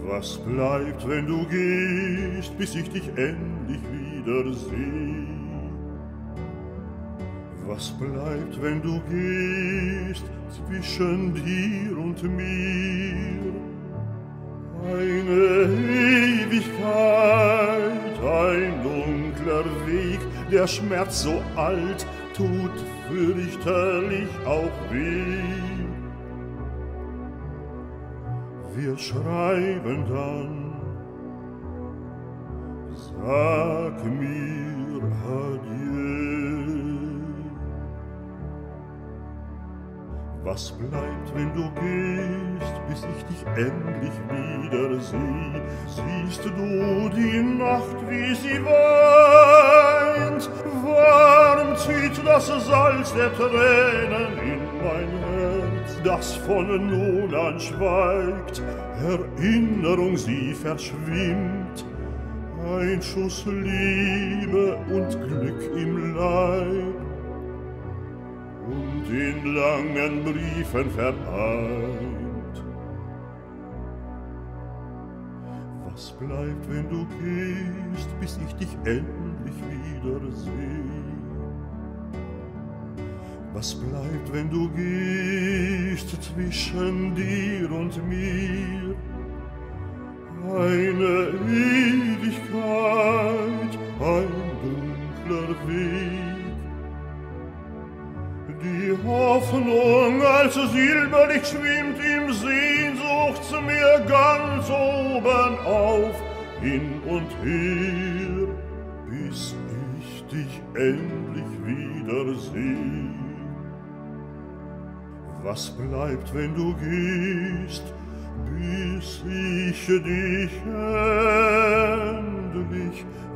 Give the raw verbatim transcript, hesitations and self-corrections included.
Was bleibt, wenn du gehst, bis ich dich endlich wieder seh? Was bleibt, wenn du gehst, zwischen dir und mir? Eine Ewigkeit, ein dunkler Weg, der Schmerz so alt, tut fürchterlich auch weh. Wir schreiben dann, sag mir Adieu. Was bleibt, wenn du gehst, bis ich dich endlich wieder seh? Siehst du die Nacht, wie sie weint? Warm zieht das Salz der Tränen in mein Herz, das von nun an schweigt. Erinnerung, sie verschwimmt, ein Schuss Liebe und Glück im Leib, und in langen Briefen vereint. Was bleibt, wenn du gehst, bis ich dich endlich wieder seh? Was bleibt, wenn du gehst, zwischen dir und mir? Eine Ewigkeit, ein dunkler Weg. Die Hoffnung als Silberlicht schwimmt im Sehnsuchtsmeer ganz oben auf, hin und her, bis ich dich endlich wieder seh. Was bleibt, wenn du gehst, bis ich dich endlich